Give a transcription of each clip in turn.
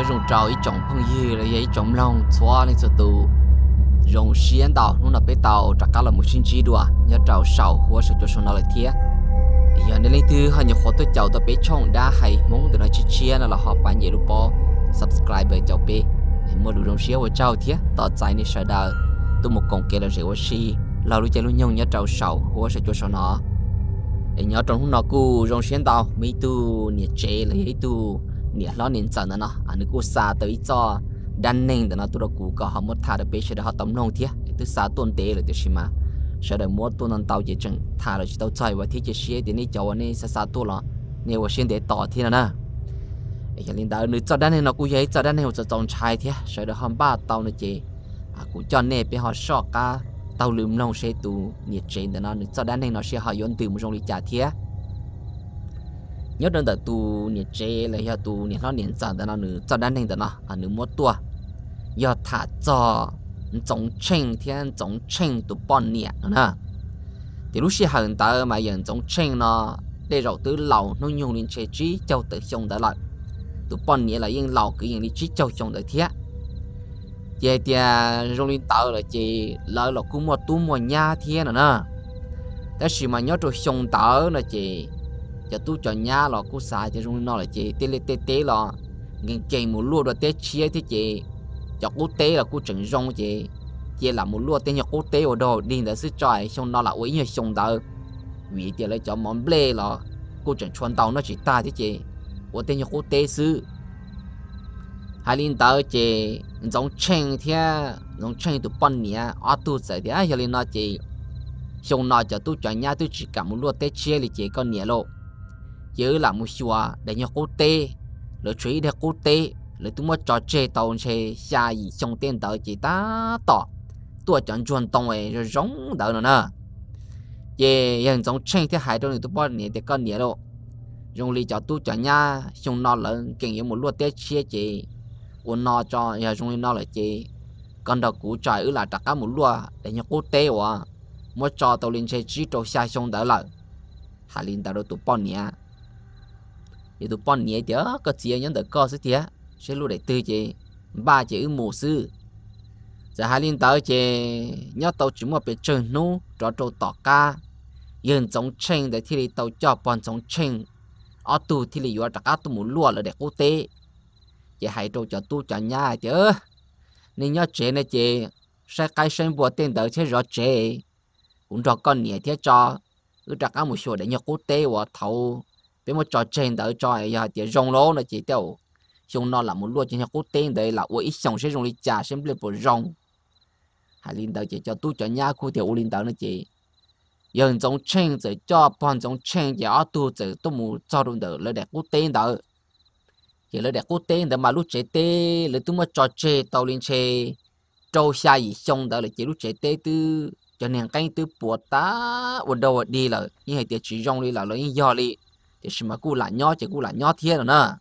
rồng trào ý trọng phong dư là ý trọng lòng xóa lên sự tù rồng xiên đào nó là bé tàu trả cả là một sinh trí đùa nhớ trào sầu hoa sự cho số nào là thiệt giờ nên lấy thứ họ nhớ khó tôi chào tôi bé chồng đã hay muốn từ nói chia là họ bán nhiều lúc bỏ subscribe chào bé mua đủ rồng xiên của chào thiệt tỏ trái này sợ đào tôi một con kia là rượu xì lâu lúc chơi luôn nhung nhớ trào sầu hoa sự cho số nó nhớ trong hôm nọ cô rồng xiên đào mấy tu nhiệt chế là ấy tu nhiệt lo nên chẳng nó anh cô xa tới cho đan nên để nó tụi nó có họ mất thà được bây giờ họ tóm nông thiệt từ xa tuần tế là từ xí mà sau đó mua tuần ăn tàu chỉ chừng thà là chỉ tàu chạy và thiết chỉ xe thì này cháu này xa tuần lo nếu mà xuyên để tỏ thì là nè cái linh đạo nữ cho đan nên nó cũng vậy cho đan nên họ sẽ trồng trái thiệt sau đó hôm ba tàu nó chỉ cũng cho nên bây họ sọ cả tàu lùm nông sẽ tụ nhiệt chế để nó cho đan nên nó sẽ họ dọn từ một trong lịch trả thiệt nhớ đến từ tu nhiệt chế là do tu nhiệt nó nhiệt chẳng để nó nữ cho đan nên để nó nữ mua tua do thả cho giống chênh thiên giống chênh tụ bọn nhiệt nữa thì lúc xưa hàng ta mà nhận giống chênh nó để rồi từ lâu nó dùng lên chế trí châu tự xong đã lại tụ bọn nhiệt là yên lâu cứ yên đi trí châu xong đã thiết vậy thì dùng lên tạo là chỉ lợi là cũng một tu một nhà thiên nữa thế thì mà nhớ rồi xong tạo là chỉ cho tu cho nhà là cũng xài cho dùng nó là chỉ tê là nghe chơi một lúa rồi tê chia thế chị cho quốc tế là cũng chỉnh rong chị là một lúa tên nhà quốc tế ở đâu đi để sức trời xong nó là uống như xong đó vì thì lại cho món ble là cũng chỉnh chuẩn tàu nó chỉ ta thế chị của tên nhà quốc tế sư hai linh tàu chị giống chen tụ bận nhỉ ở tu sẽ thì ai linh nó chị xong nó cho tu cho nhà tu chỉ cả một lúa tê chia thì chị con nhỉ lộ chứ là một xùa để nhà quốc tế lỡ truy để quốc tế lỡ tụi mất trò chơi tàu chơi xa gì xong tiền tàu chỉ ta tỏ tua chọn chuẩn tông ấy rồi giống đỡ nữa nè về hiện giống tranh thế hải trong tụi bọn này thì con nhớ đâu dùng lý cho tu cho nhà xong nó lớn kinh nghiệm một lúa tết chia chị uốn nó cho giờ dùng nó là chị con đầu cũ trời ư là đặt cả một lúa để nhà quốc tế à mất trò tàu lên chơi chỉ trâu xa xong đỡ lại hải linh tàu tụi bọn này thì tụi bọn này thì có chia những đợt co sức thế sẽ luôn để tư chị ba chị mù sư giờ hai linh tới chị nhớ tàu chúng một bên chân nú cho trâu tỏ ca yên giống chen để thi tàu cho bọn giống chen ở tu thì lý do đặt áp tu muốn lúa là để quốc tế chị hãy trâu cho tu cho nhà chứ nên nhớ chị này chị sẽ cái sinh bùa tên tới sẽ rõ chị cũng cho con nhẹ thế cho cứ đặt áp một số để nhớ quốc tế và thầu với một trò chen tới cho giờ chị rong lố là chị tiêu chúng nó là một lúa trên quốc tế đây là ít xong sẽ dùng đi trả xem lên bộ rong hai linh đạo chỉ cho tu cho nhà khu tiểu linh đạo nó chỉ dân giống chen rồi cho bọn giống chen chỉ ở tu rồi tu mu cho đúng được là đẹp quốc tế đó chỉ là đẹp quốc tế đó mà lúc chế tê là tu mà trò chơi tàu lên chơi trâu xa gì xong đó là chỉ lúc chế tê tư cho nên cái tư bùa tá ở đâu đi là như hệ tiền chỉ rong đi là lấy do đi thì mà cú là nhỏ chỉ cú là nhỏ thiên rồi nè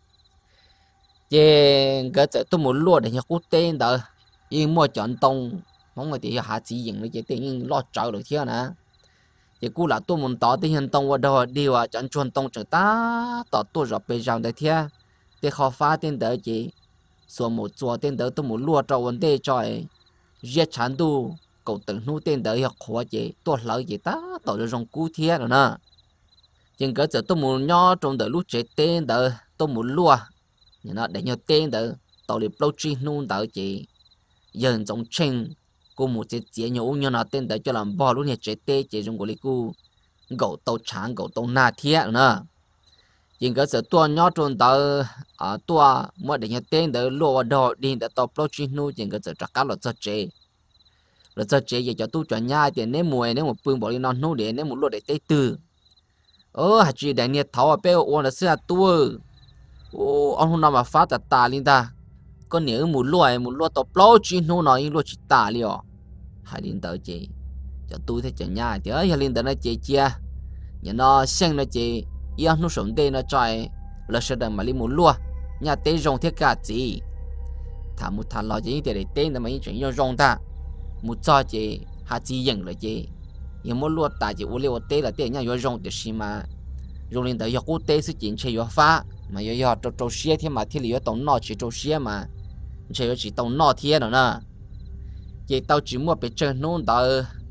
cái tôi muốn lúa để cho quốc tế đó nhưng mua chọn tông mong người thì hạ chỉ dừng cái tiền nhưng lo trợ được thế nè thì cú là tôi muốn tỏ tình hình tông vào đâu đi vào chọn chuẩn tông trở ta tỏ tôi rồi bây giờ đấy thế để khó phá tên đó chị số một chùa tên đó tôi muốn lúa cho vấn đề cho giết chán tu cậu từng nuôi tên đó học khó chị tôi lợi chị ta tỏ được trong cú thế rồi nè nhưng cái tôi muốn nhỏ trong đời lúc chế tên đó tôi muốn lúa nó để nhớ tên đó tàu liệp lâu chi nôn đó chị dân giống chen cô một chế nhổ như nó tên đó cho làm bò lúc này chế tê chế trong của lý cô gậu tàu trắng gậu tàu na thiệt nữa nhưng cái sự tua nhỏ trong đó ở tua mà để nhớ tên đó lúa đỏ đi để tàu lâu chi nôn nhưng cái sự chắc cá là cho chế vậy cho tôi chọn nhà thì nếu một phương bỏ đi non nô để nếu một lúa để tê từ hạt chỉ để nhớ tháo ở bên uốn là xưa tua ông hôm nào mà phát tà linh ta có nhớ một lúa tập lâu chỉ nó nói lúa chỉ tà liò hai linh tới chị cho tôi thấy chẳng nhà chứ hai linh tới nó chị chia nhà nó xem nó chị yêu nó sống đây nó chạy là sẽ đợi mà đi một lúa nhà tê rong thế cả chị thà một thằng lo chị để tên là mấy chuyện yêu rong ta một cho chị hai chị nhận là chị nhưng một lúa tại chị uống liều tê là tê nhà yêu rong để xí mà rong linh tới yêu quốc tế sự chuyện chơi yêu phá mà giờ trâu xe thế mà thì liệu tàu nọ chỉ trâu xe mà chỉ tàu nọ thế nữa nè chỉ tàu chỉ mua bị chơi nôn tàu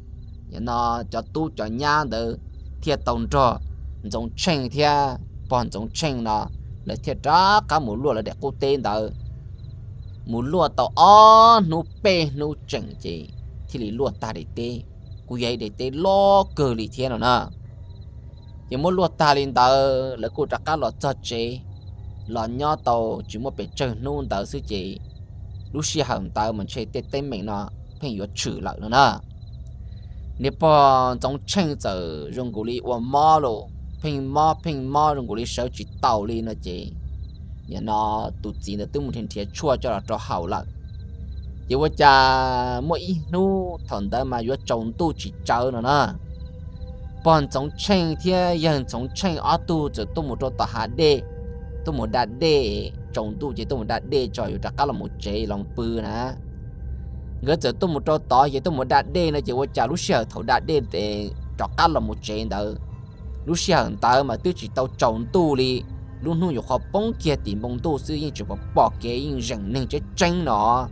nó cho tu cho nhà đỡ thiệt tàu trò giống chênh thiệt bọn giống chênh nó là thiệt ra cả một lúa là để cô tên tàu một lúa tàu nụ bê nụ chênh chỉ thì lý lúa ta để tê cú vậy để tê lo cờ lý thiên rồi nè chỉ muốn lúa ta lên tàu là cô trả cá lọt cho chế lọt nhỏ tàu chỉ muốn bị chơi nôn tàu sư chị lúc xưa hầm tàu mình chơi tê tê mình nó phải có chữ lại nữa nè nếu bọn giống chênh giờ dùng cụ lý uống mò luôn phình mò dùng cụ lý sợ chỉ tàu lên nó chị nhà nó tụt gì là tụi mình thiệt chua cho hậu lại chỉ có cha mỗi nu thằng ta mà vô trồng tu chỉ chờ nữa nè bọn giống chênh thì dân giống chênh ở tu chỉ tu một chỗ tao hạ đê tu một đạt đê trồng tu chỉ tu một đạt đê choอยู่จากlà một chế lòng bự nè người chỉ tu một chỗ tao chỉ tu một đạt đê nó chỉ có cha lúc xưa thầu đạt đê để cho là một chế đó lúc xưa thằng ta mà tu chỉ tao trồng tu đi luôn luôn có bông kia tìm bông tu sử dụng chỉ bỏ cái những rừng nên chế chênh nó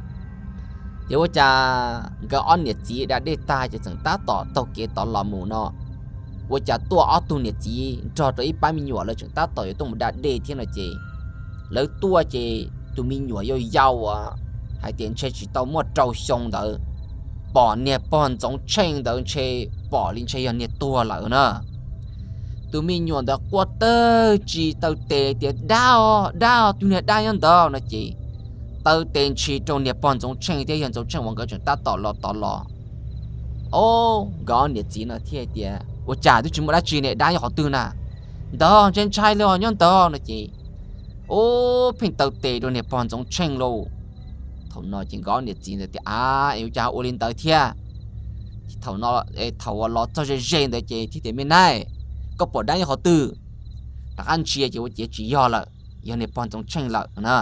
giờว่าจะก็อันเนี่ยจีได้ตายจะถึงตาต่อเกต่อลำมูเนาะว่าจะตัวอัตัวเนี่ยจีจอตัวอีป้ามีหยวเลยถึงตาต่ออยู่ตรงดัดเดที่น่ะจีแล้วตัวจีตัวมีหยวยาวอ่ะให้เตียนเชจิตอมัวเจ้าชงเด้อป่อเนี่ยป่อนจงเชงเด้อเชป่อลินเชยเนี่ยตัวเหล่าเนาะตัวมีหยวเด้อกวดเตอร์จีเตอเตเตียดาวตัวเนี่ยได้ยังเด้อนะจีtao tên chỉ trong nhà bọn chúng tranh thế hiện trong tranh王个chúng ta tỏ lò ô gõ nhiệt gì nó thiệt tiệt tôi trả tôi chỉ muốn đã chỉ này đã họ từ nè đó trên trai lo nhon đó nó chỉ ô pin tao tệ trong nhà bọn chúng tranh lô thầu nó chỉ gõ nhiệt gì này thì yêu cha ô linh tao thiệt thầu nó thầu lọ cho dễ để chỉ thì bên này có bỏ đã họ từ đặc ăn chia chỉ do là giờ nhà bọn chúng tranh là nè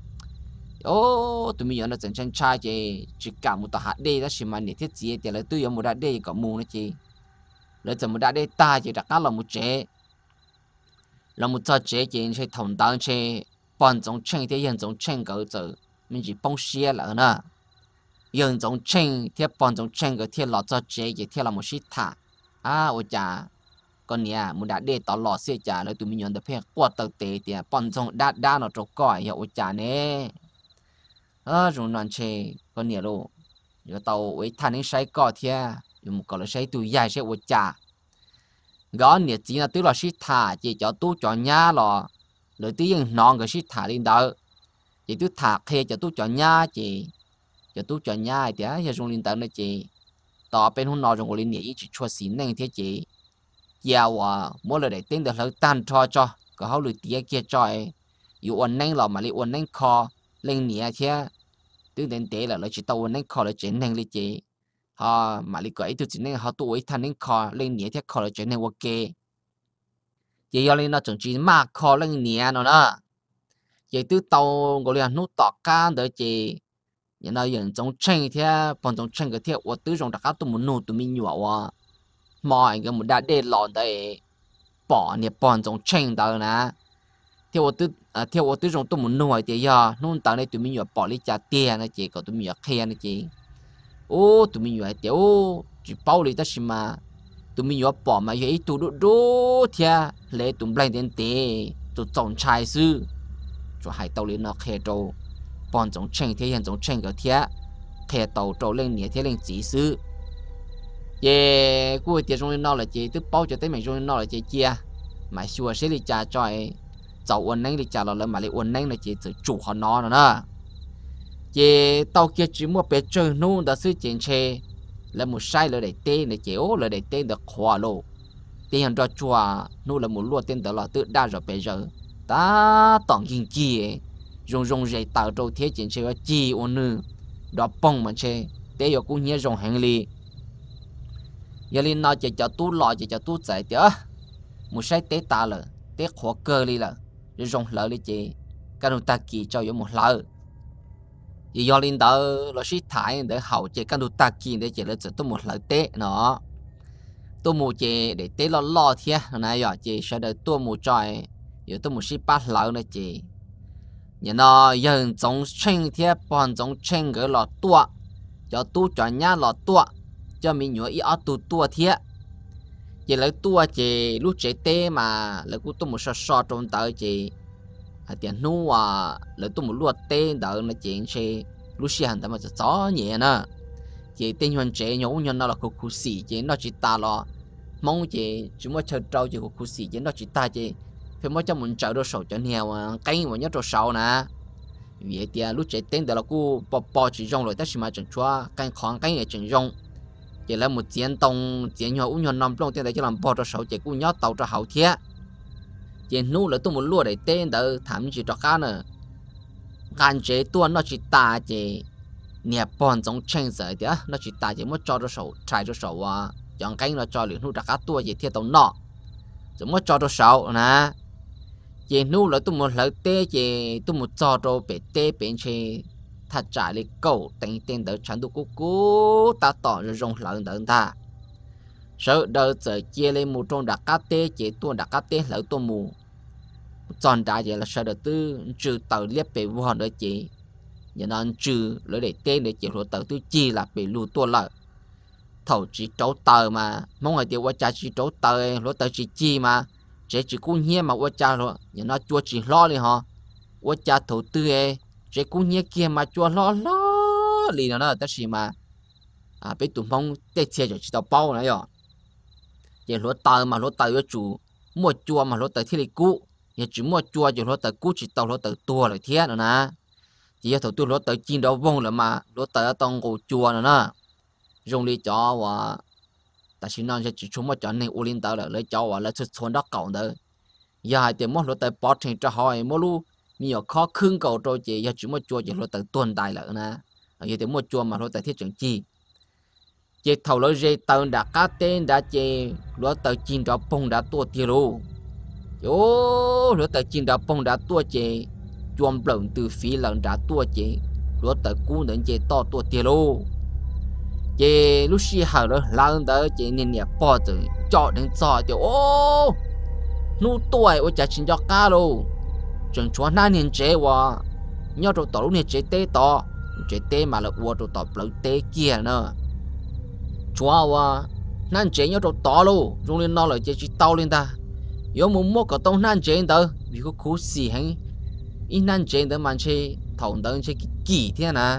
ô tụi mình nó chân trai chỉ cả một tòa hạt đê đó mà để thiết gì thì là tôi có một hạt đê có mù nữa chị rồi giờ một hạt đê ta chỉ đặt là một chế là một trò chế chị chơi thòng tang chơi bọn giống tranh thì hiện giống tranh cỡ giờ mình chỉ bông xia là nè hiện giống tranh thì bọn giống tranh cái thì là trò chế thì là một shit thả ôi chà con nè một hạt đê tỏ lọ xia chà rồi tụi mình nhận được phép qua tờ tệ thì bọn giống đa nó trâu còi hiểu ôi chà nè rồi nói chơi con nhiều luôn giờ tàu ấy thằng ấy say cỏ thia dùng một cái say tụi dài say uống trà gõ nhiệt chỉ là tức là shit thả chỉ cho tu cho nhà lò rồi tí non cái shit thả lên đó chỉ tu thả khe cho tu cho nhà chỉ cho tu cho nhà thì giờ dùng lên tàu này chỉ tàu bên hôm nọ dùng cái nhiệt chỉ cho xín nên thế chỉ giàu mỗi lần để tính được hơi tan cho có hậu lưỡi tía kia cho yêu ổn nên lò mà li ổn nên kho lên nhiệt thế tương đến tế là chỉ tàu nên kho là chuyện nên li chị mà li cái tôi chỉ nên họ tuổi thành nên kho lên nhiệt thế kho là chuyện nên ok chị do lên nó chuẩn chỉ mà kho lên nhiệt nó nè chị từ tàu gọi là nút tọt can đỡ chị những nơi những trong tranh thế bọn trong tranh cái thế của tứ trong đặc các tụi muốn nút tụi mình nhỏ mọi cái một đã để lọt đấy bỏ nhiệt bọn trong tranh đó nè theo tôi trong tôi muốn nuôi thì giờ nôn tao này tụi mình nhặt bỏ đi trả tiền này chị còn tụi mình nhặt khen này chị tụi mình nhặt tiền chỉ bao đi ta xem mà tụi mình nhặt bỏ mà vậy tụi đô thì lấy tụi mình tiền tiền tụi trồng trái sư rồi hai tàu lên nó khe trâu bọn trồng tranh thế hiện trồng tranh cái thế khe tàu trâu lên nhẹ thế lên chỉ sư về cuối tiền trong nó là chị tức bao cho tới mình trong nó là chị chia mà xua sẽ đi trả cho dầu uốn nén đi trả lời mà lại uốn nén là chỉ chủ họ nó nữa nè chị tàu kia chỉ mua bé chơi nô đãซื้อ chuyện chơi là một sai là để tên để chéo là để tên được khoa lô tiền hàng cho chùa nô là một lúa tên đó là tự đa rồi bây giờ ta tổng kinh kia rong dây tạo trâu thế chuyện chơi chi uốn nư đó bông mà chơi để giờ cũng nhớ rong hàng li giờ li nói chỉ cho tu lọ chỉ cho tu giải chứ một sai tế ta là tế khó cơ li là rồi rong lỡ đi chị cái đầu ta kỳ cho một lỡ thì do linh đó là sĩ thái để hậu chị cái đầu ta kỳ để chị là chỉ tôi một lỡ tế nó tôi một chị để tế lo thiệt này giờ chị sẽ đợi tôi một tròi giờ tôi một xí bắt lợn này chị nhà nó giờ giống chen thế bọn giống chen cái lọ tua cho tu cho nhá lọ tua cho mình nhớ ý ở tu tua thế giờ lấy tua chị lúc chạy tê mà lấy cú tôi một so trong tới chị tiền nu lấy tôi một luộc tê đỡ là chuyện chị lúc xí hành mà chó nhẹ nè chị tên hoàn trẻ nhổ nhân nó là khu xì chị nó chỉ ta lo mong chị chúng mới chơi trâu chị khu xì chị nó chỉ ta chị phải mới cho mình chờ đồ sầu cho nhiều cái mà nhớ đồ sầu nè vậy thì lúc trẻ tên đó là cô bỏ chỉ rong rồi ta chỉ mà chẳng chua cái khoáng cái này chẳng rong chỉ là một chiến tông chiến nhỏ uống nhỏ nằm trong tiền để cho làm bỏ đồ sầu chị cũng nhớ tàu cho hậu thế chị nu là tôi muốn lùa để tên đó thảm chỉ cho cá nữa gan chế tuôn nó chỉ ta chị nè bọn giống chen rồi đấy nó chỉ ta chỉ muốn cho đồ sầu trái đồ sầu chọn cái nó cho liền nu đặt cá tua gì thiết tàu nọ chỉ muốn cho đồ sầu nè chị nu là tôi một lợi tê chị tôi một cho đồ bể tê bên trên thật trả lại cầu tên tên đỡ chẳng đủ cú ta tỏ ra rong lợn đỡ ta sợ đỡ giờ chia lên một trong đặc cá tê chị tôi đặc cá tê lỡ tôi mù chọn đã vậy là sợ đỡ tư trừ tàu liếp bể vô hòn đỡ chị nhà nó trừ lỡ để tên để chị rồi tàu tư chi là bị lù tua lợ thầu chỉ trấu tờ mà mong người tiêu qua cha chỉ trấu tờ lỡ tờ chỉ chi mà chế chỉ cũng nhé mà qua cha rồi nhà nó chua chỉ lo đi họ qua cha thầu tư ấy chế cũng nhé kia mà chua lo liền nó tất gì mà biết tụi mong tết xe rồi chỉ tao bao này rồi chế lúa tờ mà lúa tờ với chủ mua chua mà lúa tờ thì lại cũ nhà chỉ mua chua rồi lúa tờ cũ chỉ tao lúa tờ tua rồi thế nữa nè chỉ thầu tư lúa tờ chín đâu vong là mà lúa tờ tông gỗ chua nữa nè dùng đi cho và ta chỉ nói chỉ chúng mà chọn này ulin tờ là lấy cho và lấy xuất xuân đó cậu đó giờ thì mỗi lúa tờ bỏ thành cho hỏi mỗi lu nhiều khó khưng cầu trôi chị giờ chúng mà chua chỉ lúa tờ tuần đại lợ nè giờ thì mua chua mà lúa tờ thiết chẳng chi chị thầu lúa dây tờ đã cá tên đã chị lúa tờ chín đó bông đã tua tiêu luôn ô lúa tờ chín đó bông đã tua chị chuông lợn từ phía lợn đã tua chị lúa tờ cú đến chị to tua tiêu luôn chị lúc xí hở đó lợn đó chị nên nhẹ bỏ từ cho đến cho thì ô nu tuổi ô chả chín cho cá luôn chẳng chúa na nên chế wa nhớ rồi tao lúc này chế tê mà là uo rồi tao lấy tê kia nữa chúa wa nan chế nhớ rồi tao luôn dùng lên nó là chế chỉ tao lên ta yếu muốn mua cái tông nan chế đó vì có khổ xì hay in nan chế đó mà chế thầu đó chế kỳ thế nè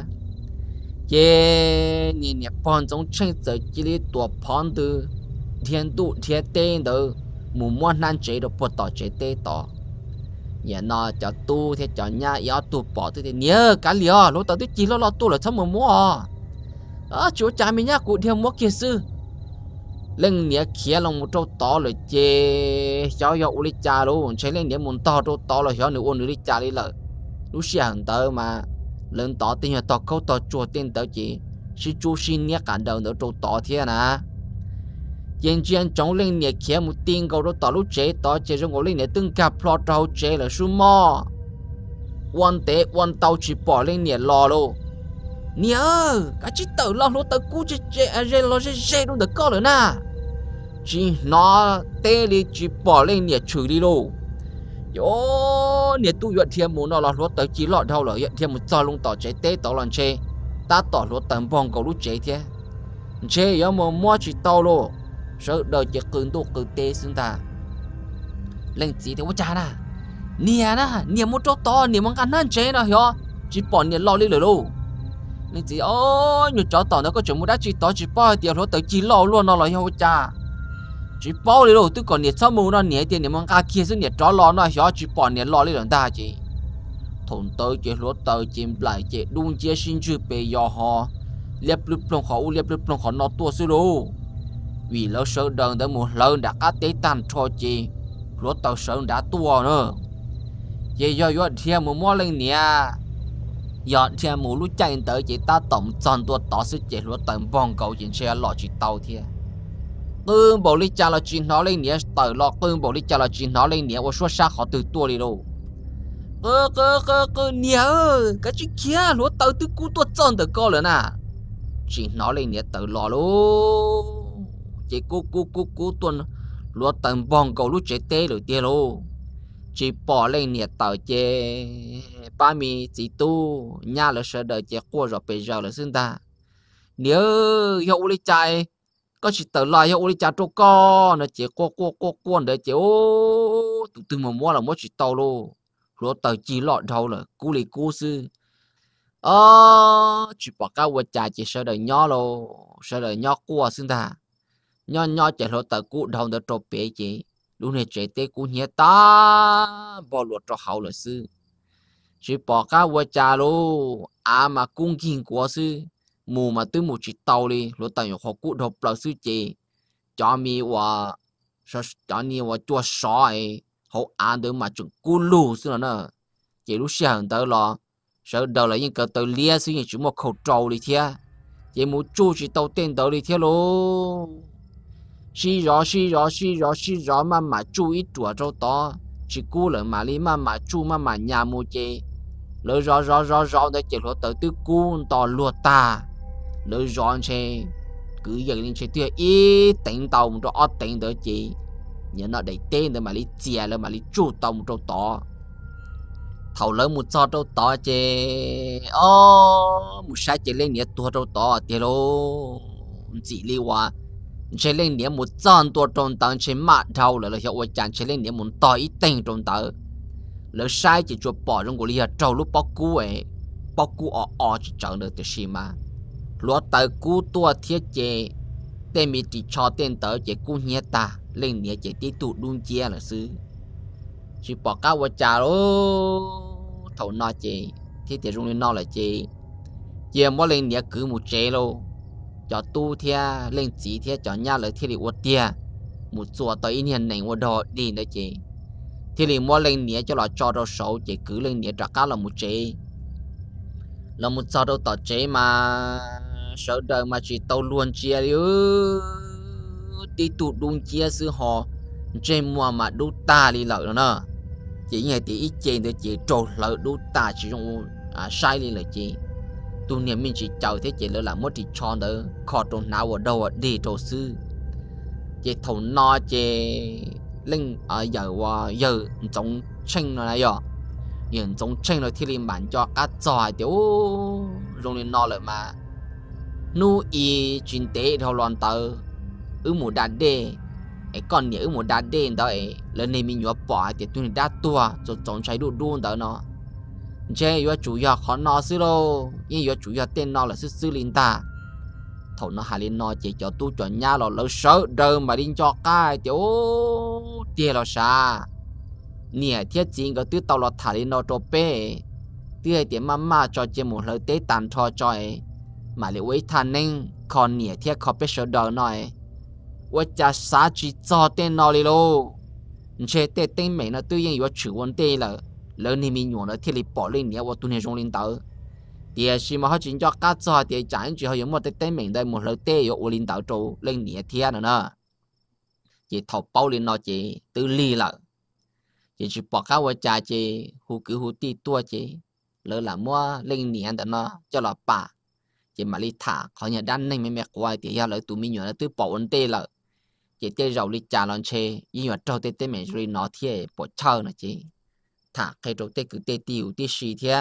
chế nhìn nhẹ bọn trong chân giờ chỉ lấy tua bọn từ thiên tu thiên tên đó muốn mua nan chế đó bắt tao chế tê tao nhà nó cho tu thì cho nhà yếu tu bỏ thì nhớ cả liều lúc tao chỉ lo tu là xong mà mua chú cha mình nhá cụ theo mua kia sư lên nhớ kia lòng một trâu to rồi chê cháu yếu uli cha luôn chơi lên nhớ muốn trâu to là hiểu nữa ôn nữa đi cha đi lợi lúc xưa hàng tớ mà lên to tiền nhà to câu to chùa tiền tớ chỉ chú xin nhớ cả đầu nữa trâu to thế nè dân dân chống lên nhẹ kia một tiếng câu đó tao lúc chế tao chế cho ngồi lên nhẹ từng cặp plot trâu chế là số mò quan tao chỉ bỏ lên nhẹ lò luôn nhớ cái chỉ tao lo lúc tao cú chế lo chế luôn được có rồi nè chỉ nó tê đi chỉ bỏ lên nhẹ chửi đi luôn yo nhẹ tu luyện thêm muốn nó là lúc tao chỉ lọt đâu rồi thêm một giờ luôn tao chế tê tao làm chế ta tao lúc tao bong câu lúc chế thế chế yếu mà mua chỉ tao luôn sợ đời chỉ cứng độ cứng tê xứng ta lên gì thì quá cha nè một chỗ to nè mong ăn ăn chế nào hiểu chỉ bỏ nè lo đi rồi luôn lên gì ôi nhiều chó tỏ nó có chuyện muốn đã chỉ to chỉ bỏ tiền nó tới chỉ lo luôn nó là hiểu cha chỉ bỏ đi rồi tôi còn nè sau mù nó nè tiền nè mong ăn kia xứng nè chó lo nó hiểu chỉ bỏ nè lo đi rồi ta chỉ thôn tới chỉ lúa tới chim lại chỉ đun chia xin chữ bề giò họ liệp lụp lòng họ nó tua xíu luôn vì lỡ sợ đờn để một lần đã cá tế tan cho chị lúa tàu sợ đã tua nữa chị do thêm một món lên nè dọn thêm một lúc chạy tới chị ta tổng tròn tua tỏ sức chị lúa tàu vòng cầu chị xe lọ chị tàu thế tương bộ lý cha là chị nó lên nè tàu lọ tương bộ lý cha là chị nó lên nè và số xa họ từ tua đi đâu cơ nè cái chuyện kia lúa tàu từ cú tua tròn từ co rồi nè chị nó lên nè tàu lọ luôn chỉ cú tuần lúa tầm bong cầu lúa chế tê rồi tia lô chỉ bỏ lên nhiệt tàu chế ba mi chỉ tu nhà là sợ đời chế qua rồi bây giờ là xưng ta nếu hiệu lý chạy có chỉ tờ lại hiệu lý chạy cho con nó chế qua để chế ô tụi tôi mà mua là mua chỉ tàu luôn rồi tờ chỉ lọt đầu là cú sư chỉ bỏ cái vật chạy chỉ sợ đời nhỏ luôn sợ đời nhỏ qua xưng ta nhỏ chạy rồi tờ cú đầu để trộn bể chị lúc này chạy tới cú nhẹ ta bỏ luật cho hậu là sư chỉ bỏ cái vật chạy luôn mà cung kinh của sư mù mà tới một chỉ tàu đi rồi tờ họ cú đầu là sư chị cho mi và cho mi và chua sỏi họ ăn được mà chúng cú lù sư nữa chỉ lúc sáng tới là sợ đầu là những cái tờ lia sư chỉ một khẩu trâu đi theo chỉ một chú chỉ tàu tên tàu đi theo luôn xí rõ mà chú ít chùa châu to chỉ cú là mà lý mà chú mà nhà mua chê lỡ rõ để chỉ lo tới tư cú to lùa ta lỡ rõ chê cứ dần lên chê tiêu ít tỉnh tàu một chỗ tỉnh đỡ chị nhớ nó để tên để mà lý chè là mà lý chú tàu một chỗ to thầu lớn một cho châu to chê một sai chê lên nhớ tua châu to tiền lô chỉ liu à chế lên điểm một trăm tua tròn tầng chế mạ thầu là hiệu quả chẳng chế lên điểm một to ít tiền tròn tầng lỡ sai chỉ cho bỏ trong của lia trâu lúc bóc cú ở chỉ chờ được từ xí mà lúa tờ cú tua thiết chế tên mi chỉ cho tên tờ chế cú nhẹ ta lên nhẹ chế tí tụ đun chia là xứ chỉ bỏ cao vào trà lô thầu no chế thiết chế rung lên no là chế chế mỗi lên nhẹ cứ một chế lô cho tu thia lên chỉ thia cho nhà lời thiết bị uất tia một chùa tới hiện này uất đồ đi nữa chị thiết bị mua lên nhẹ cho là cho đâu sầu chị cứ lên nhẹ trả cá là một chế là một sao đâu tỏ chế mà sợ đời mà chỉ tàu luôn chia đi tụt đun chia sư họ trên mùa mà đu ta đi lợi nữa chỉ nghe thì ít trên để chị trộn lợi đu ta chỉ trong sai đi lợi chị tu niệm mình chỉ chào thế chị lỡ là mất thì cho nữa khó trộn nào ở đâu đi trộn sư chị thầu no chị linh ở giờ giống tranh nó này rồi hiện giống tranh rồi thì liền bản cho các trò tiểu rồi nên no lại mà nu y chuyên tế theo loạn tờ một đá đê ấy còn nhớ một đá đê đó ấy lần này mình nhớ bỏ thì tôi đã tua rồi giống cháy đu đu đó nó chế yếu chủ yếu khó nó xí lô nhưng yếu chủ yếu tên nó là sư linh ta thầu nó hà lên nó chỉ cho tu chuẩn nhà là lỡ sợ đời mà đi cho cái tiểu tiền là sao nè thiết chính có tứ tàu là thả lên nó cho bé tứ tiền mà cho chế một lời tế tàn cho ấy mà liệu ấy than nên còn nè thiết khó biết sợ đời nói tôi cha xã chỉ cho tên nó đi lô chế tên mình nó tự nhiên yếu chủ vấn đề là lớn thì mình nhuận nó thiết lập bỏ lên nhé và tuân hệ trong linh tờ thì khi mà họ chuyển cho các cho thì chẳng chỉ họ dùng một tên mình đây một lời tê ở linh tờ trụ lên nhé thiên nữa chỉ thọc bao lên nó chỉ tự ly là chỉ bỏ các vợ cha chỉ hú cứ hú ti tua chỉ lỡ là mua lên nhé đó nó cho là bà chỉ mà đi thả họ nhận đan nên mẹ quay thì giờ lỡ tụi mình nhuận nó tự bỏ vấn đề là chỉ tê rau đi trả lon chê nhưng mà trâu tê mình rồi nó thiê bỏ chơi nó chỉ thả cái trâu tê cứ tê tiêu tê xì thiê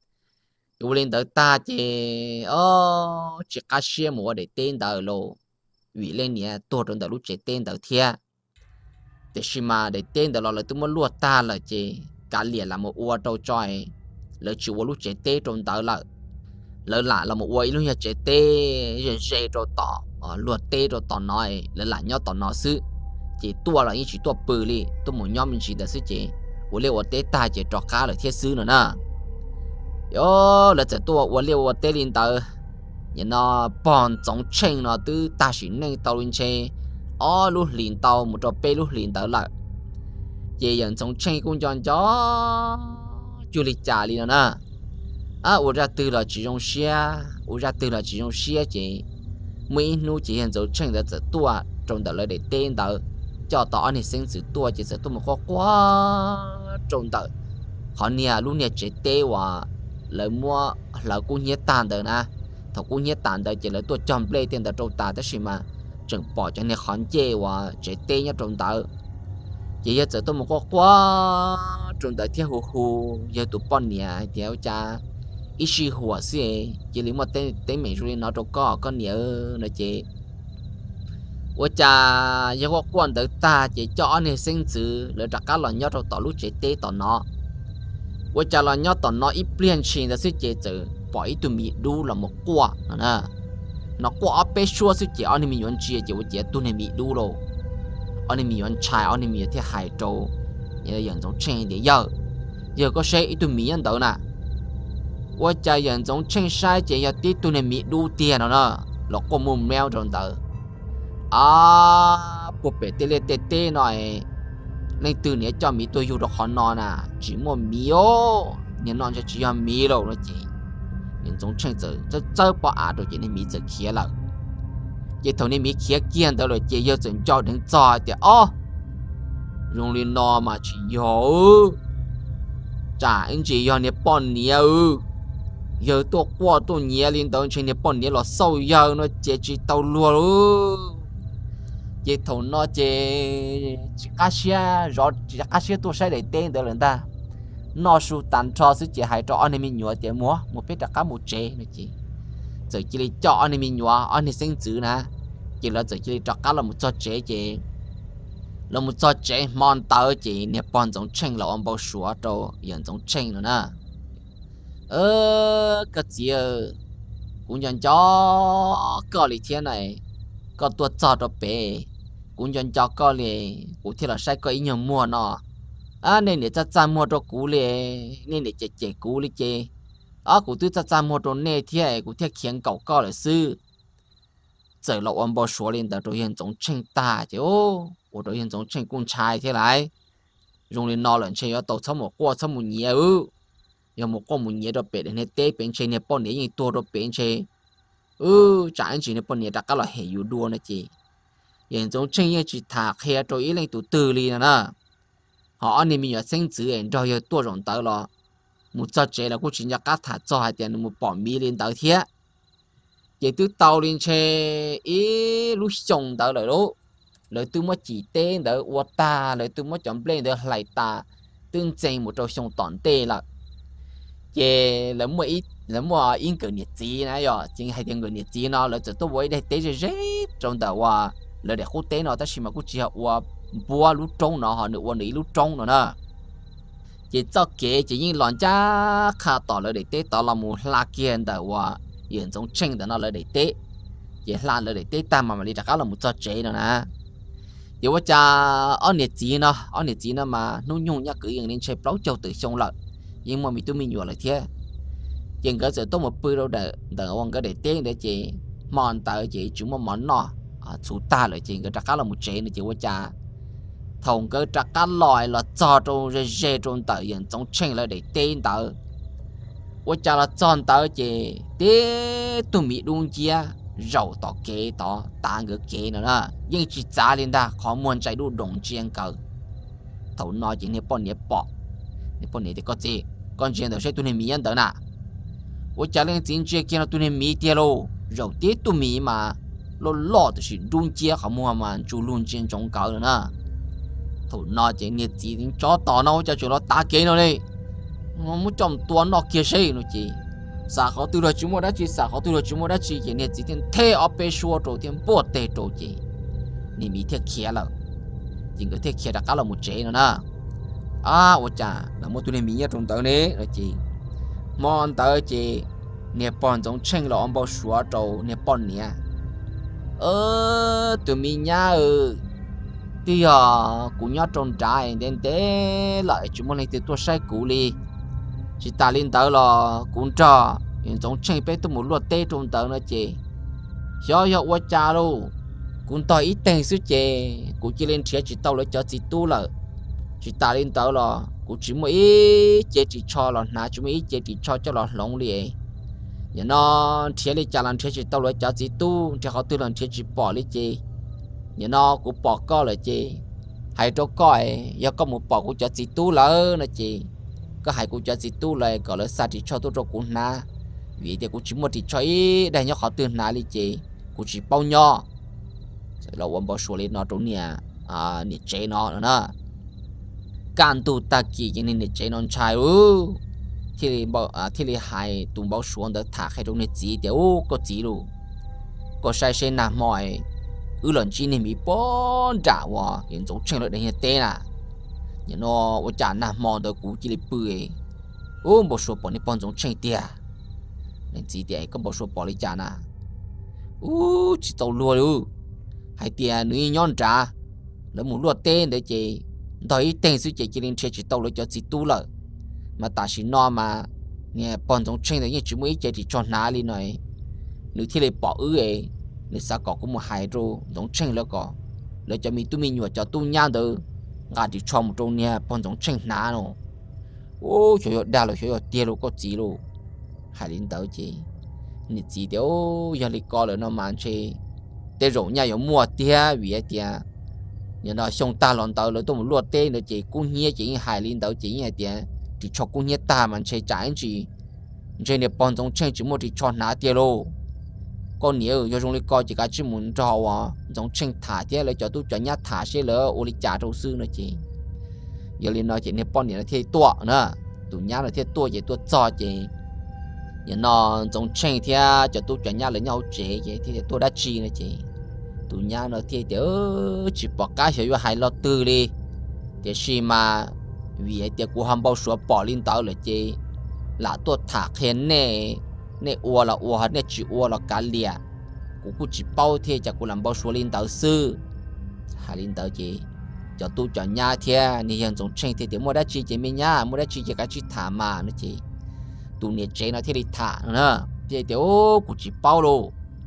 u lên tới ta chê chỉ cá xe mua để tên đời lô vì lên nhé tôi trong đời lúc chế tên đời thiê để xì mà để tên đời là tôi muốn lùa ta là chê cả liền là một ua trâu choi lỡ chịu lúc chế tê trong đời lỡ lại là một ua lúc nhà chế tê rồi dê trâu tỏ luật tê rồi tỏ nói là lại nhau tỏ nói sư chỉ tua là như chỉ tua bự đi tôi muốn nhau mình chỉ được sư chỉ我列我得大姐找卡了贴书了呢哟了这多我列我得领导人那帮总称了都大学那到人车lúc领导một trò bê lúc领导了也人总称工作就就里家里了呢我这对了只用写我这对了只用写姐每努只现就称的这多中的了得领导cho tỏ này sinh sự tua chỉ sợ tôi một khó quá trông đợi họ nè lúc nè chế tê và lời mua là cũng nhét tàn đời nè thằng cũng nhét tàn đời chỉ là tôi chọn play tiền đời trâu ta đó mà chẳng bỏ cho nên khó chê và chế tê nhá trông đợi chỉ sợ tôi một khó quá trong đời theo hồ giờ tụ bọn nhà theo cha ít sự hùa xí chỉ lấy một tên mình rồi nó đâu có nhớ nó chị我家一个管得大，就叫安尼生子，来大家老鸟就道路直接到那。我家老鸟到那一变钱的是节奏，把一顿米路了么挂，那那挂被说是节安尼米原节就我节顿的米路咯，安尼米原菜安尼米ที่海州，也人种称的要，有个谁一顿米人到呢？我家人种称晒节要啲顿的米路店了呢，落个木喵中到。bộ bể tê tê này nên từ nãy cho mì tôi dùng được khó non à chỉ một mì ô nhưng non cho chỉ là mì đâu nó chỉ nhưng trong chân giờ bỏ à rồi chỉ nên mì giờ kia là chỉ thầu nên mì kia kia đó rồi chỉ giờ chuẩn cho đến giờ thì dùng lên no mà chỉ hiểu trả anh chỉ do nếp bọn nhiều giờ tôi qua tôi nhẹ lên đó trên nếp bọn nhiều là sâu giờ nó chỉ tàu luôn chị thầu nó chị cá xe rõ chị cá xe tôi sẽ để tên được lần ta nó su tàn cho sự chị hãy cho anh em mình nhua tiền mua một biết là cá một chế nữa chị giờ chị đi cho anh em mình nhua anh em sinh chữ nè chị là giờ chị đi cho cá là một cho chế chị là một cho chế mòn tao chị nè bọn giống tranh là ông bao số đâu hiện giống tranh nữa nè cái gì cũng nhận cho có lý thiên này có tua cho đó bé cũng nhận cho có lẽ cũng thì là sai có ý nhiều mua nó nên để cha mua đồ cũ lẽ nên để chế cũ lẽ chế cũng tôi cha mua đồ nè thì cũng thì khiến cậu có là sư giờ là ông bảo số lên đó hiện giống tranh ta chứ ô đồ hiện giống tranh con trai thế lại dùng lên nó lần chơi ở tàu xong một qua xong một nhiều giờ một con một nhiều đồ bé để té bên chơi nè bọn này những tua đồ bên chơi chả anh chỉ nè bọn này đã có là hệ yếu đua nè chị hiện giống tranh như chỉ thả khe rồi ý lên tụ từ li nè họ anh em mình sinh tử em rồi giờ tua rộng tới lo một giờ chế là cũng chỉ nhắc cá thả cho hai tiền một bỏ mi lên tới thế vậy từ tàu lên chơi ý lúc trồng tới rồi đó rồi tôi mới chỉ tên đỡ uất ta rồi tôi mới chọn lên đỡ lại ta tương trình một trâu sông toàn tê là về là mỗi in cái nhiệt gì này rồi chính hai tiếng người nhiệt gì nó là tôi với đây tế rồi trong đóว่าlà để quốc tế nó ta chỉ mà cũng chỉ học bua lúc trong nó họ nữa nữ lúc trong nó nè chỉ cho kế chỉ những loạn cha khá tỏ là để tế tỏ là một la kiên đóว่าhiện trong tranh đó nó là để tế chỉ là để tế ta mà đi đặt là một cho chế nữa nè điều cha ở nhiệt gì nó mà nó nhung nhắc cứ những nên chơi báo châu từ sông lợn nhưng mà mình tụi mình nhiều là thế chừng cái giờ tôi một bữa đâu đợi ông cái để tiền để chị mòn tới chị chúng mà món nọ chú ta lại chừng cái chắc là một chế này chị qua cha thòng cái chắc lòi là cho trong rê trong tới hiện trong tranh là để tiền tới qua cha là chọn tới chị để tụi mình đúng chia rau tỏ kế tỏ ta cái kế nữa nè nhưng chỉ trả lên ta khó muốn chạy đủ đồng chiên cờ thầu nói chỉ nên bọn này thì có gì con chuyện đó sẽ tụi này mỹ nhân đó nè我家人真正见到对面米跌喽，肉跌都米嘛，老的是中间和么嘛，就论间中高了呢。头那这日子你找到那我就做了打给了嘞，我们这么多那给谁了这？啥好对了，就么的去，啥好对了，就么的去，这日子天太阿白说昨天不得着这，你米天开了，这个天开的搞了么这了呢？我讲，那么对面米也中到呢，了这。mòn tới chị nè bọn giống tranh là ông bao xóa trâu nè bọn nè tụi mình nhá thì cũng nhá trông trái đến thế lại chúng mình từ tôi sai cũ đi chỉ ta lên tới là cũng cho những giống tranh bé tôi muốn luật tê trong tới nữa chị cho qua cha luôn cũng tôi ít tiền xíu chị cũng chỉ lên chỉ tao lấy cho chị tu là chỉ ta lên tới là cũng chỉ một ít chế chỉ cho là nãy chúng ít chế chỉ cho là lỏng liền nhà nó chế đi trả lần chế chỉ tao lấy trả chỉ tu thì họ tư lần chế chỉ bỏ đi chế nhà nó cũng bỏ co lại chế hay cho coi giờ có một bỏ cũng trả chỉ tu lỡ nè chế có hay cũng trả chỉ tu lại gọi là sao chỉ cho tôi rồi cũng na vì thế cũng chỉ một chỉ cho ít đây nhớ họ tư nãy đi chế cũng chỉ bao nhiêu là ông bảo số lên nó trốn nhà nè chế nó nữa can tu ta kỳ cho nên để chế non trai thì hai tụm bao xuống đỡ thả khai trong này chỉ để có chỉ luôn có sai sai nằm mỏi lần chi nên bị bón trả wa hiện giống tranh lợi đây hiện tên à nhưng nó ở trả nằm mò đỡ cú chỉ là bưởi bao số bỏ đi bón giống tranh tia nên chỉ để có bao số bỏ đi trả nè chỉ tàu lùa luôn hai tia nuôi nhon trả lỡ muốn lùa tên để chị đợi tên sự chỉ lên chơi chỉ tàu lấy cho chỉ tu lợi mà ta chỉ no mà nghe bọn giống tranh đấy như chúng mới chơi thì cho ná đi này nếu thì lại bỏ ấy nếu sao có cũng một hai rồi giống tranh là có lấy cho mình tụi mình nhựa cho tu nhang được ngã thì cho một trong nhà bọn giống tranh ná nó trời đa là trời tiền luôn có gì luôn hai đến tới chị nị chỉ đéo giờ lại coi là nó mang chơi để rồi nhà giống mua tia vì tia nhưng nó xong ta lon tàu rồi tôi muốn luộc tên nữa chị cũng nhớ chị hai đến tới chị như tia thì cho cũng nhớ ta mà chơi trái gì chơi này bọn giống chơi chỉ một thì cho ná tia luôn con nhiều do trong lịch coi chỉ cả chỉ muốn trò giống tranh thả thế lấy cho tôi cho nhát thả xe lỡ ô lịch trả đầu sư nữa chị giờ liền nói chuyện này bọn này là thế tua nữa tụi nhát là thế tua vậy tua cho chị giờ nó giống tranh thế cho tôi cho nhát lấy nhau chế vậy thì tôi đã chi nữa chị tụi nhát nó thế thì chỉ bỏ cái hiểu hai lo tư đi thì khi mà vì thì của ham bao số bỏ lên tàu là chị là tôi thả khen nè nè ua là ua nè chỉ ua là cá lìa cũng chỉ bao thế cho cô làm bao số lên tàu sư hai lên tàu chị cho tôi cho nhà thế nè hiện giống tranh thế thì mua đã chi chị mình nhá mua đã chi cái chi thả mà nữa chị tụi nè chế nó thế đi thả nữa thì cũng chỉ bao luôn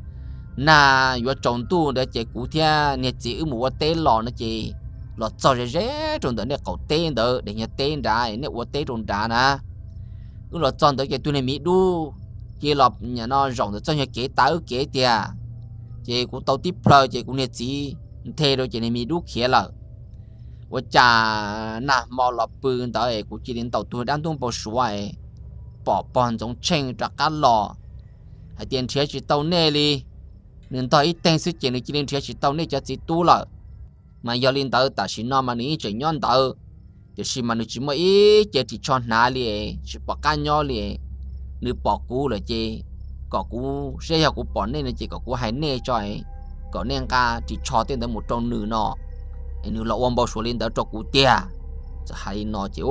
nà vừa trồng tu để chị cụ thế nè chị mua tên lò nữa chị lò cho rẻ trong đó nè cậu tên đó để nhà tên ra nè ua tên trong ra nè cứ lò chọn tới cái tụi này mỹ đu chị lọp nhà nó rộng được cho nhà kế táo kế tiền chị cũng tàu tiếp lời chị cũng nghe chị thế rồi chị này mỹ đu khía là và chả nà mò lọp bự tới của chị đến tàu tôi đang tung bao suy bỏ bọn giống tranh ra cá lò hay tiền chế chỉ tàu nè đi nên tao ít tên sự chuyện này chị lên chế chỉ tàu nè cho chị tu là mà giờ lên tàu ta chỉ nó mà ní chỉ nhon tàu thì khi mà nó chỉ mới chỉ cho ná liền chỉ bỏ cá nhỏ liền nếu bỏ cú là chị có cú sẽ là cú bỏ nên là chị có cú hay nè cho ấy có nên ca chỉ cho tên tới một trong nửa nọ nếu là ôm bao số lên tới cho cú tia hay nó chỉ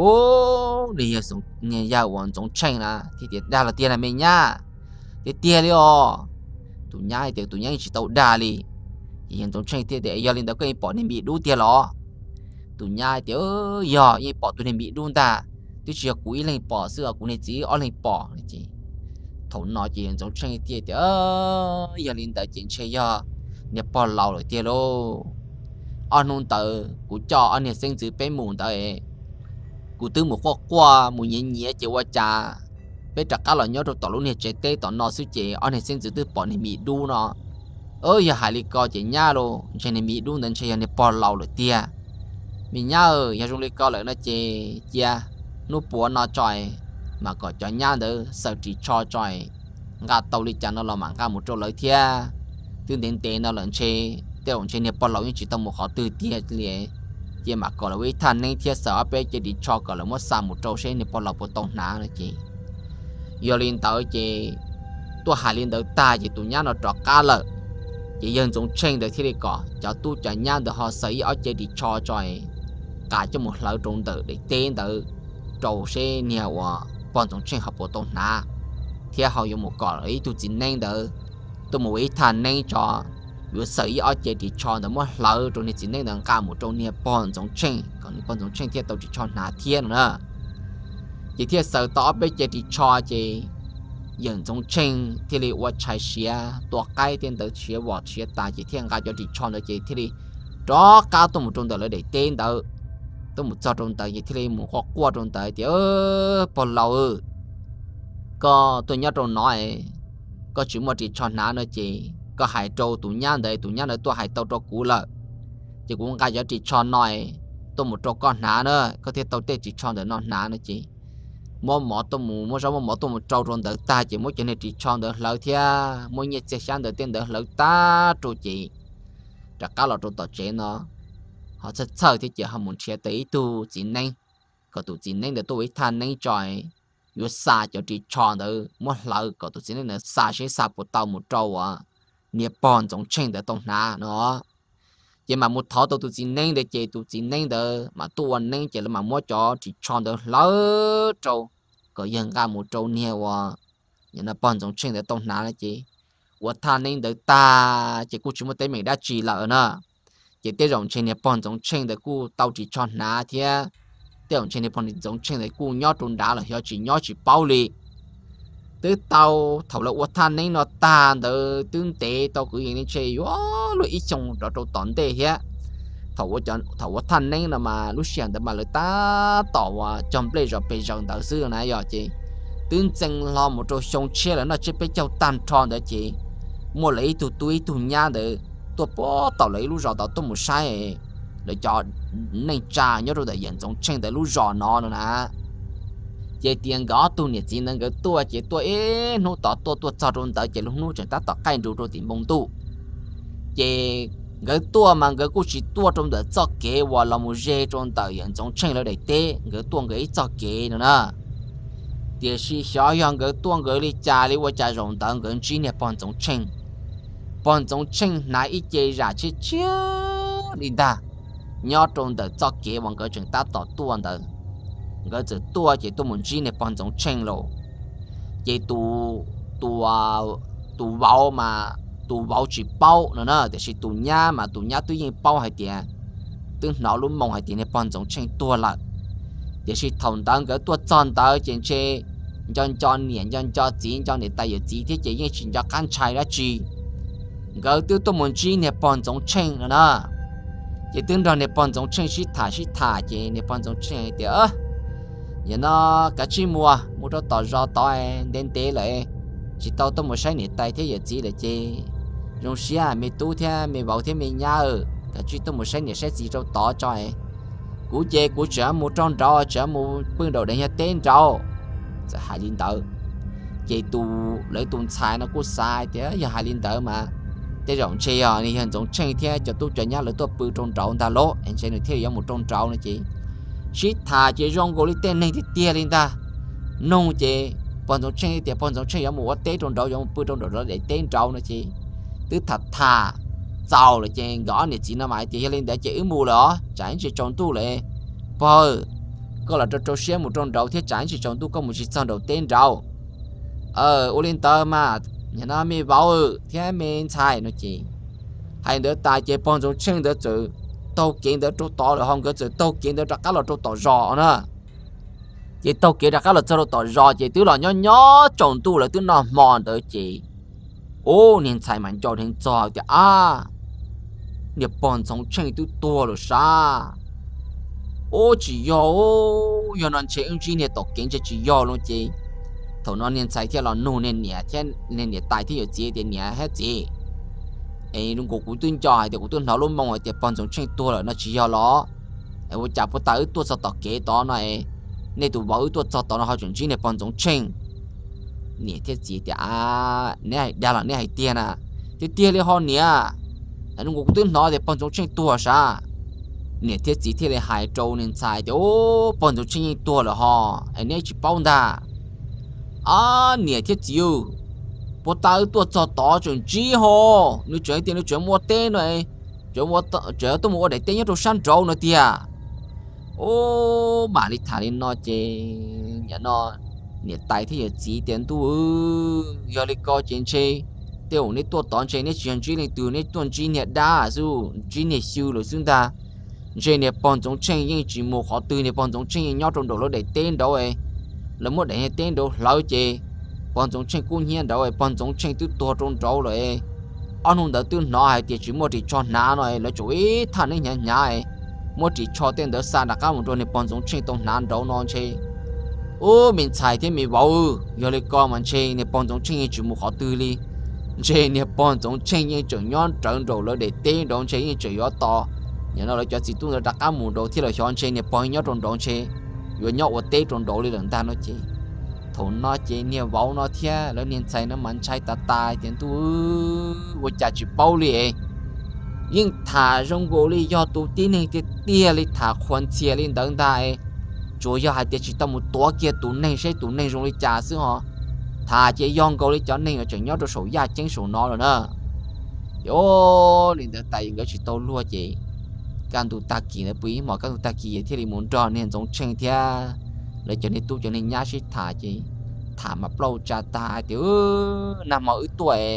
đi xuống nghe ra ôm giống tranh là thì ra là tia là mình nhá thì tia đi tụi nhái thì tụi nhái chỉ tàu đà đi hiện giống tranh thì để giờ lên tới cái bỏ nên bị đủ tia lọ tụi nhái thì giờ như bỏ tụi nên bị đủ ta tôi chỉ cúi lên bỏ xưa cũng này chỉ ở lên bỏ này chị thấu nói chuyện giống tranh thì giờ lên tới chuyện chơi giờ nhập bỏ lâu rồi tia lô anh nôn tự của cho anh này sinh từ bé mùn tới của tư một qua một nhẹ nhẹ chỉ qua trà bé trà cá là nhớ rồi tỏ lúc này chạy tê tỏ nó sư chị anh này sinh từ bỏ này bị đu nó giờ hai lý co chị nha luôn chơi này bị đu nên chơi này bỏ lâu rồi tia mình nhớ giờ trong lý co lại nó chơi chia nó bùa nó trời mà có cho nha được sợ chỉ cho trời ngã tàu đi chả nó là mảng cả một chỗ lợi thia tương đến tên nó lần chơi tiêu on chơi này bỏ lâu như chỉ tao một họ từ tia liền chỉ mà có là với thanh nên thia sợ bé chỉ đi cho có là mất xa một chỗ chơi này bỏ lâu bỏ tông ná nữa chị giờ lên tới chị tôi hai lên tới ta chỉ tụi nhá nó trọ cá lợ chỉ dân giống tranh được thì đi có cho tôi cho nhá được họ xây ở chơi đi cho trời cả cho một lỡ trộn tự để tên tự trâu xe nhiều bọn giống tranh học bộ tông ná thì họ dùng một cỏ ấy tôi chỉ nên được tôi muốn ý thành nên cho vừa xây ở chơi thì cho nó mất lỡ rồi nên chỉ nên là cả một trong này bọn giống tranh còn bọn giống tranh thì tôi chỉ cho ná thiên nữa chỉ thiết sở tỏ bây giờ thì cho chị dân giống tranh thì li qua chạy xe tua cái tên tới xe vọt xe ta chỉ thiên cái cho chị cho nó chị thì li đó cao tôi một trong đời để tên tới tôi một cho trong đời thì li một khoa qua trong đời thì bao lâu có tôi nhớ trong nói có chuyện mà chị cho ná nữa chị có hải trâu tụi nhá đấy tôi hải tàu cho cũ lợ chị cũng cái cho chị cho nói tôi một trâu con ná nữa có thể tàu tê chị cho được nó ná nữa chị mỏ tôi mua sao mỏ tôi một trâu rồi đỡ ta chỉ mỗi chuyện này chỉ cho đỡ lỡ thia mỗi nhiệt sẽ sáng đỡ tiền đỡ lỡ ta trụ chị trả cá là trụ tọt chế nó họ sẽ sợ thì chỉ họ muốn chia tới tu chỉ nên có tụ chỉ nên để tôi than nên trời yo xa cho chỉ chọn được một lần có tụ chỉ nên là xa sẽ xa một tàu một trâu à nhật bản giống trên để tông ná nó chỉ mà một thọ tụ chỉ nên để chỉ tụ chỉ nên để mà tu nên chỉ là mà mua cho chỉ chọn được lỡ trâu có dân ra một trâu nhiều à nhưng là bọn giống trên để tông ná là chỉ我他nên để ta chỉ cũng chỉ một tay mình đã chỉ là nữa chỉ tới rộng trên này bọn giống trên để cô tao chỉ chọn ná thì tới rộng trên này bọn giống trên để cô nhớ trốn đá là hiểu chỉ nhớ chỉ bao lì tới tao thầu là我他nên nó ta để tương tế tao cứ như chơi wow lúc ít trong đó trâu tòn tê hết thầu我他nên là mà lúc sáng để mà người ta tỏ trong play rồi bây giờ đỡ xưa này giờ chị tương chân lo một trâu sông chia là nó chỉ biết châu tan tròn đấy chị mua lấy tụ túi tụ nhà để tụ bó tàu lấy lú rò tàu tụ một sai để cho nên trà nhớ rồi để nhận giống trên để lú rò nó nữa nè chị tiền gõ tụ nhiệt chỉ nên cái tua chị tua ấy nó tỏ tua cho rồi tới chị lúc nó chúng ta tỏ cay rồi tìm bông tụ chị cái tua mà cái cô chỉ tua trong để cho kế và là một dê trong tới nhận giống trên là để tê cái tua cái cho kế nữa nè thì是小样个多个哩家里我家用当个几年帮中称那一节ra去吃哩哒nhỏ trong đời cho kế bằng cái chuyện ta tỏ tuần đời cái chữ tua chỉ tôi muốn chỉ này bằng giống chen rồi chỉ tu bao chỉ bao nữa thì tu nhà mà tu nhà tuy nhiên bao hay tiền tương nó luôn mong hay tiền này bằng giống chen tua lại thì thằng đang cái tua chọn tới trên chơi cho niệm cho chín cho người ta有几天只因寻找干柴了去cái tôi muốn chỉ này bằng giống chen nữa chỉ tương đương này bọn giống trên shit thả chỉ này bọn giống trên thì giờ nó cả chi mua đó tỏ rõ tỏ đến tế lại chỉ tao tôi một sai này tay thế giờ chỉ là chỉ dùng xia mày tu thế mày bảo thế mày nhá cả chi tôi một sai này sẽ chỉ cho tỏ cho ấy cú chở một trong trâu chở một phương đầu đánh tên trâu giờ hai linh tử chỉ tu lấy tuần sai nó cú sai thế giờ hai linh tử mà thế rộng chơi à thì hiện giống chơi theo cho tôi chơi nhá lấy tôi bự trong trâu ta lố anh chơi được theo giống một trong trâu này chị shit thà chị rong goli tên này thì tia lên ta nông chị bọn giống chơi thì bọn giống chơi giống một té trong trâu giống một bự trong trâu đó để tên trâu nữa chị cứ thật thà giàu là chị gõ này chị nó mãi chị lên để chị mua đó chẳng chỉ trong tu lệ bơ có là trâu xe một trong trâu thế chẳng chỉ trong tu có một chỉ trong đầu tên trâu ô lên tơ mà nhà nó mi bảo thế mình xài nó chỉ hay đỡ tài chế bọn chúng chân đỡ chữ tàu kiến đỡ chỗ tỏ là không có chữ tàu kiến đỡ các là chỗ tỏ rõ nữa chỉ tàu kiến các là chỗ tỏ rõ chỉ tức là nhỏ trồng tu là tức nó mòn đỡ chỉ ô nên xài mạnh cho nên cho thì nhập bọn chúng chân tu to rồi sao ô chỉ yo nó chơi ứng chi này tàu kiến chỉ yo luôn chỉ thầu nó nên sai theo là nô nên nhẹ chứ nên nhẹ tài thì ở chia tiền nhẹ hết gì ấy đúng của tôi cho thì của tôi nó luôn mong ở tiệm bọn giống trên tua là nó chỉ do nó ấy tôi chả có tới tua sao tỏ kế đó này nên tụi bảo tua sao tỏ nó họ chuẩn chỉ này bọn giống trên nhẹ thế gì thì nè đa là nè hay tiền thì tiền lấy họ nhẹ ấy đúng của tôi nó thì bọn giống trên tua sao nhẹ thế gì thì lấy hai trâu nên sai thì bọn giống trên tua là họ ấy nè chỉ bao đa nhẹ thiết chiêu bố ta tua cho tỏ chuẩn chi hồ nếu chuyện tiền nếu chuyện mua tên này chuyện tôi mua để tên nhất đồ san trâu nữa tia bà đi thả lên nó chê nhà nó nhẹ tay thì chỉ tiền tu giờ đi coi chuyện chê tiêu nên tua tỏ chê nên chuyện chi nên từ nên tuần chi nhẹ đa dù chi nhẹ siêu rồi chúng ta chê nhẹ bọn giống chê nhưng chỉ một họ từ nhẹ bọn giống chê nhau trong đồ nó để tên đâu ấy là một để tên đâu lâu chê bọn chúng trên cung hiền đâu bọn chúng trên từ tua trong trâu rồi anh hùng đã từ nó hay thì chỉ một chỉ cho ná rồi là chủ ý thằng ấy nhảy nhảy một chỉ cho tên đỡ xa đã cả một rồi bọn chúng trên tông nán đâu non chê mình xài thì mình bảo giờ lại coi mà chê này bọn chúng trên chỉ một họ tư li chê này bọn chúng trên những trường nhon trận rồi là để tên đâu chê những trường gió to nhà nó lại cho chỉ tu là đặt cả một đồ thì là chọn chê này bọn nhon trong đó chê rồi nhóc ở tết trong đó đi lần ta nó chê thốn nó chế nhiều máu nó thiaแล้วเนี่ยใส่น้ำมันใช้ตายtiền tuว่าจะchỉ bao liền nhưng thả trong gỗ li do tu tin này thì tia li thả khoan chia lên đằng đại chúa giờ hai tiệt chỉ tao một tua kia tụ nên dùng đi trả xứ họ thà chỉ yong câu đi cho nên ở chuyện nhớ cho số gia chính số nó rồi nè yo liền tới tay người chỉ tao lúa chị can tụ ta kỳ nó bí mà can tụ ta kỳ thì đi muốn tròn nên giống chen thia lấy cho nên tu cho nên nhá xí thà chị thà mà lâu cha ta tiểu nằm ở tuổi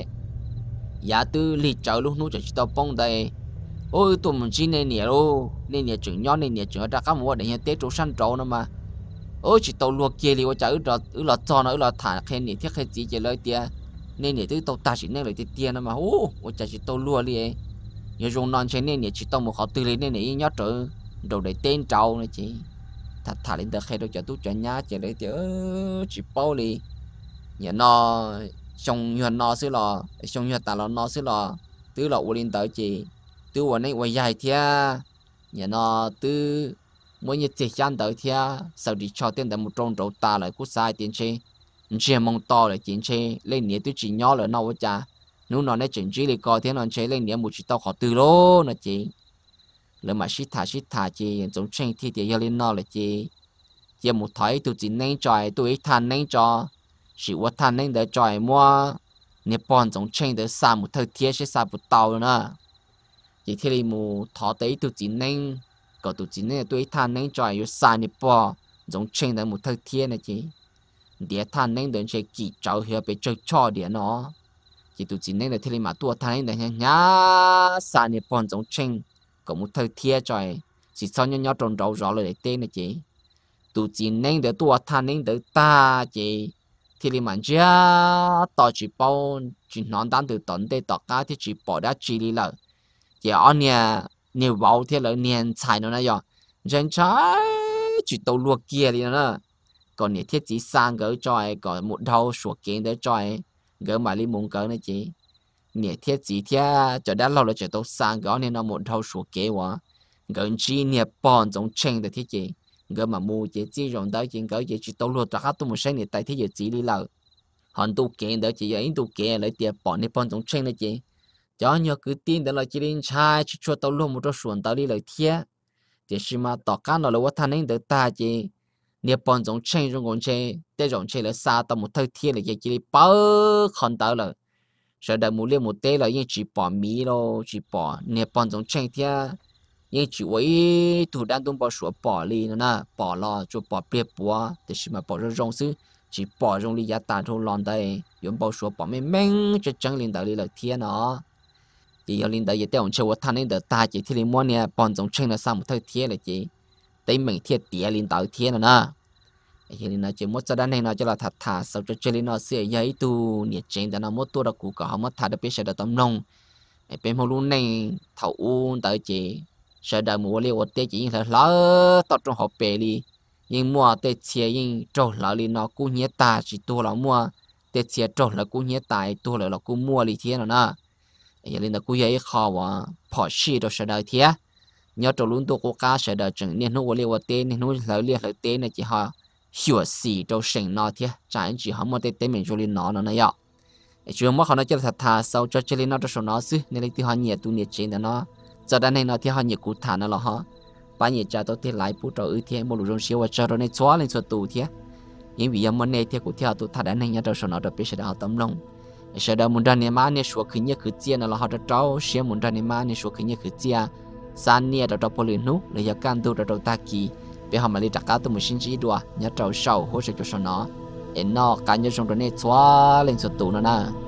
giá tư lì chợ lúcนู้chỉ tao bông đây ôi tụi mình chỉ nên nhẹ luôn nên nhẹ chuyện nhỏ nên nhẹ chuyện ra các mùa để nhẹ tết trổ săn trổ nữa mà ôi chỉ tàu luộc kia thì ôi chả ứ lọt cho nó ứ lọt thả khen nhẹ thiết khen gì chỉ lời tia nên nhẹ thứ tàu ta chỉ nên lời tia nữa mà ôi chả chỉ tàu luộc đi nhớ dùng non trên nên nhẹ chỉ tàu một họ tư lên nên nhẹ nhớ trở đầu để tên trâu này chị thả lên được khen đâu chả tu chả nhá chỉ lấy tia chỉ bao đi nhẹ nó xong nhuận nó xí lò xong nhuận ta nó xí lò tứ lọ lên tới chị tứวันนี้วันใหญ่เทียเนี่ยนอตื้อมื่อเนี่ยเจียนเตอเทียสาวดีชอเตียนแต่มุตรงโจตาเลยกูสายเตียนเชเชียมองต่อเลยเตียนเชเล่นเนี่ยตื้อจีnhỏเลยนอวจ้านู้นนอนในจิงจีเลยก็เทียนนอนเชเล่นเนี่ยมุจิตอขอตื้อโลนะจีเลยมาชิตาจียังจงเชงที่เดียวเล่นนอเลยจีเจียมุถอยตัวจีนั่งจอยตัวอีทันนั่งจอสิว่าทันนั่งเดอจอยมัวเนี่ยปอนจงเชงเดอสามมุเธอเทียใช้สามมุเตานะchỉ khi mù thọ tới tụ chỉ nên có tụ chỉ nên tôi than nên cho yêu sai nè bỏ giống trên đó một thời thiên này chị để than nên đến chơi kỳ cháu hiểu bị chơi cho để nó chỉ tụ chỉ nên là thì mà tua than nên để nhá sai nè bỏ giống trên có một thời thiên trời chỉ sau nhau tròn đầu rõเลยtên này chị tụ chỉ nên để tua than nên để ta chị thì mà chưa tao chỉ bao chỉ nói单từ tận đây tao cá thì chỉ bỏ đã chỉ đi là chỉ anh nhiều bảo thế là niên xài nó này rồi dân trái chỉ tàu luộc kia đi nữa còn nhiều thiết chỉ sang gỡ cho còn một đầu suốt kiến để cho gỡ mà đi muốn gỡ này chị nhiều thiết chỉ thế cho đã lâu là chỉ tàu sang gỡ nên nó một đầu suốt kế quá gỡ chỉ nhiều bọn giống chen để thiết chị gỡ mà mua chỉ rộng tới chuyện gỡ chỉ tàu luộc cho các tụi mình sáng tại thế giờ chỉ đi lâu họ tu kiện để chỉ ấy tu kiện lấy tiền bọn này bọn giống chen này chị cho nhớ cứ tin đó là chỉ đến trai chỉ cho tao luôn một số xuân tao đi lời thiê thì khi mà tao cá nó là what thanh nên được ta chỉ nếu bọn giống chơi trong con chơi để giống chơi là xa tao một thời thiê là chỉ bảo không tao là sợ đợi một liên một tê là nhưng chỉ bỏ mí đâu chỉ bỏ nếu bọn giống chơi thiê nhưng chỉ với thủ đan tung bỏ sủa bỏ đi nữa nè bỏ lo cho bỏ bia bùa thì khi mà bỏ ra rong xứ chỉ bỏ rong đi giá tàn thôi lon đây dùng bỏ sủa bỏ mấy cho chẳng liên tao đi lời thiê nó chỉ ở linh đại giờ ông chơi thanh nên được ta chỉ thì linh mua nè bọn giống chơi là sao một thời thiên là chỉ tới mình thiệt tía linh đại thiên rồi nè thì linh nói chỉ một giờ này nó cho là thật thà sau cho chơi linh nó sẽ giấy tu nhiệt trên đó nó một tua đặc cũ cả họ mất thà được biết sẽ được tấm lòng bên hồ luôn này thầu u tới chỉ sẽ đợi mua liều tê chỉ là lỡ tọt trong hộp bể đi nhưng mua tê chia nhưng trâu lỡ linh nó cũng nhét ta chỉ tua là mua tê chia trâu là cũng nhét tài tua là cũng mua đi thiên rồi nè giờ lên là cú ấy khó quá bỏ xí rồi sẽ đợi thế nhớ trâu luôn tôi cố cá sẽ đợi chừng nên nó liều tên nên nó liều tên này chỉ họ hiểu xí trâu sinh nó thế trái chỉ họ một tên mình cho lên nó này ạ chưa mất họ nói cho thật thà sau cho lên nó cho số nó xứ nên thì họ nhiệt tu nhiệt trên nó giờ đây này nó thì họ nhiệt cụ thả nó là họ bao nhiêu cha tôi thì lại bút trâu ư thế một lúc rong xíu và cho nó này xóa lên số tù thế nhưng vì em muốn này thì cụ theo tụ thả đến này nhớ trâu số nó được biết sẽ đào tấm lòng sẽ đào muốn ra này mà này số khứ nhớ khứ chia nó là họ đã trâu sẽ muốn ra này mà này số khứ nhớ khứ chia san nia đã trâu polin nút lấy giờ can tu đã trâu ta kỳ bây họ mà đi đặt cá tụi mình xin chỉ đùa nhớ trâu sầu hỗ trợ cho nó nó cá nhớ trong đó này xóa lên số tụ nó nè